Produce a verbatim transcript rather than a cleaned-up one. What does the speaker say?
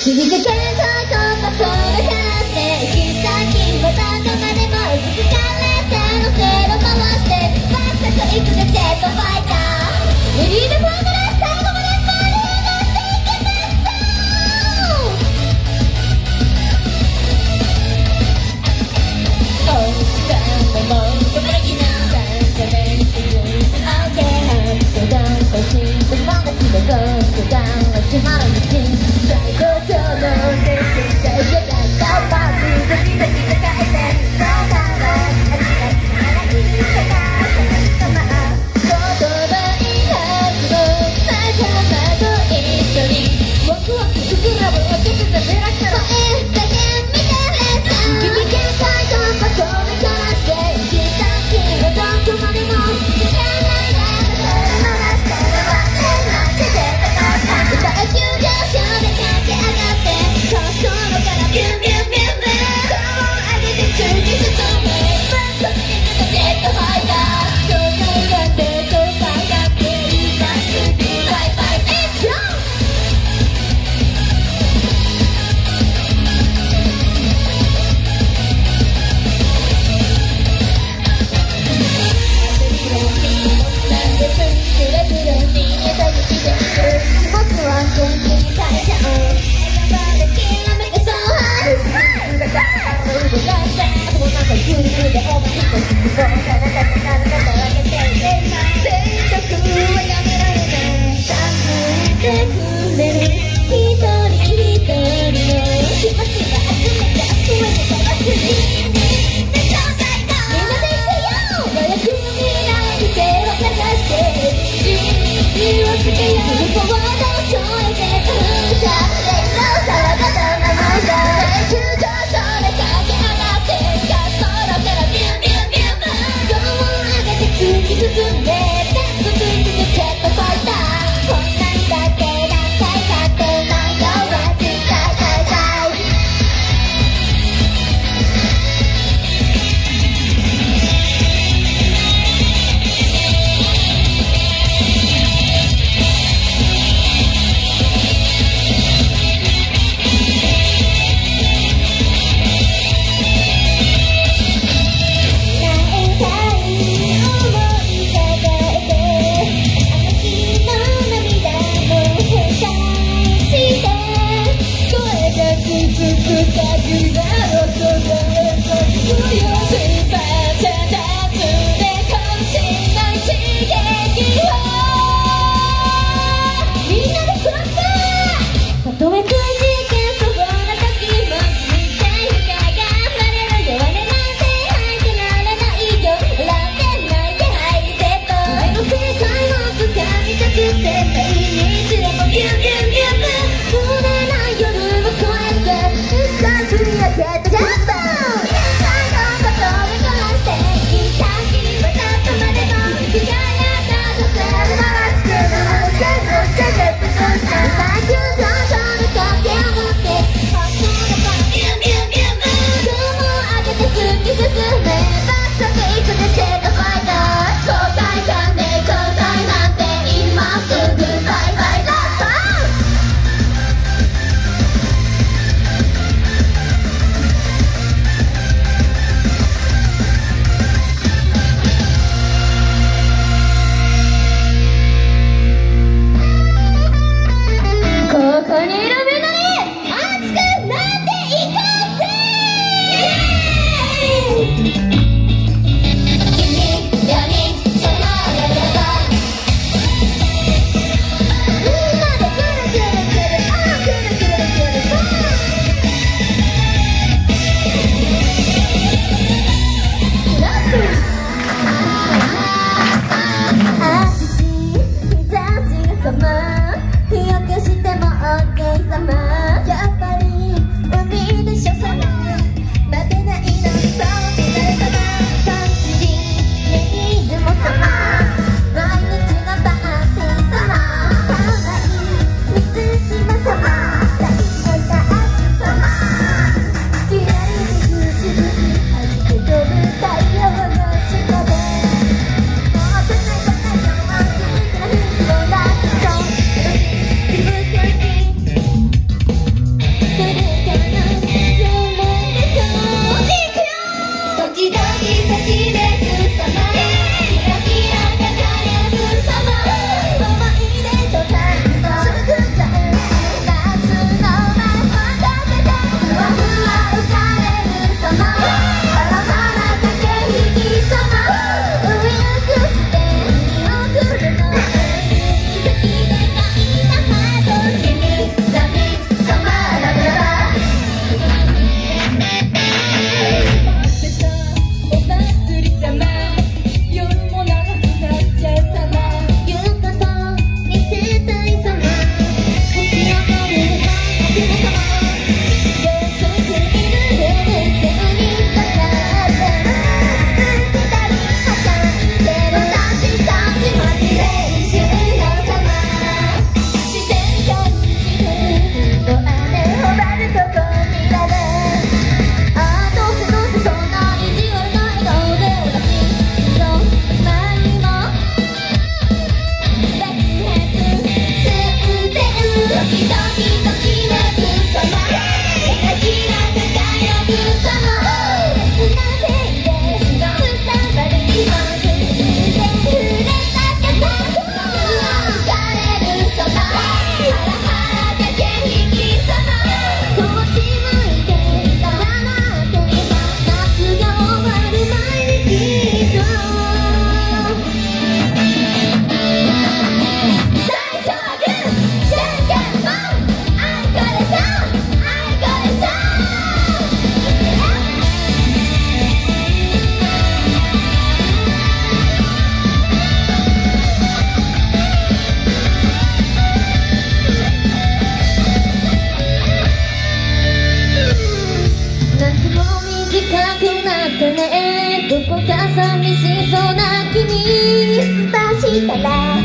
響くけど言葉飛ばして行き先はどこまでも続かれてのせろ回してバッサと行くぜジェットファイターレディーでフライドで最後まで盛り上がっていけますおっさんももう止まらきなさんじゃねえしオーケー初段欲しい友達でゴー初段は決まらない最高潮の電気が嫌だったパークドキドキで変えてそうだろう味がつまらない世界さま言葉に発動仲間と一緒にワクワク膨らむ落とせたメラクタ声だけ見てねさ君限界とまとめこなして行き先はどこまでも時間ないでそれのなしてるわねなんて出たかった歌急上昇で駆け上がって心からビュンビュンビュンビュン顔を上げて突き進めバッと行くジェットファイターそう考えてそう考えて今すぐバイバイエッジョン僕は元気に変えちゃおう笑顔できらめくそうはいだから動かして頭の中に空気でオーバーヒットそう体が体が分けていけない選択はやめられない助けてくれる一人一人の気持ちが集めて集めて飛ばすにめっちゃ最高みんなで行くよ早く未来に手をかざして火をつけようフォワードを添えて風車レイの騒がどんなもんだ急上昇で駆け上がってガストロからビュンビュンビュンビュンゴムを上げて突き進んでダンスブーツでジェットファイターこんなにだって何回だって内容は絶対変えたいどこか寂しそうな気にしたら